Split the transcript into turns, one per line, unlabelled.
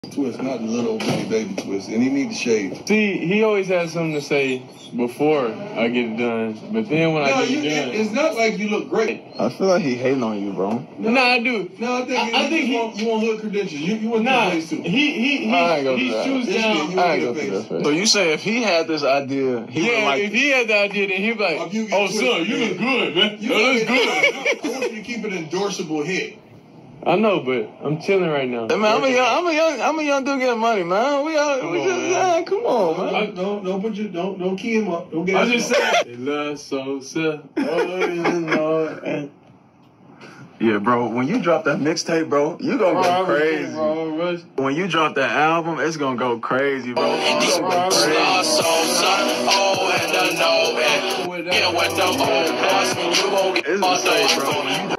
Twist, not the little bitty baby twist, and he need to shave.
See, he always has something to say before I get it done, but then when I get it done,
it's not like you look great.
I feel like he hating on you, bro.
No, I do.
No, I think you want hood credentials. You want the place too.
He shoots down.
I ain't go through that phase. So you say if he had this idea, he would like.
If he had the idea, then he'd be like, "Oh, son, you look good, man. You look good."
I want you to keep an endorsable hit.
I know, but I'm chilling right now.
Hey, man, I'm a young dude getting money, man. Come on, man.
Don't key him up. Don't get.
I just said. La Sosa.
Yeah, bro. When you drop that mixtape, bro, you gonna go crazy. When you drop that album, it's gonna go crazy, bro. It's gonna go crazy. It's insane, bro.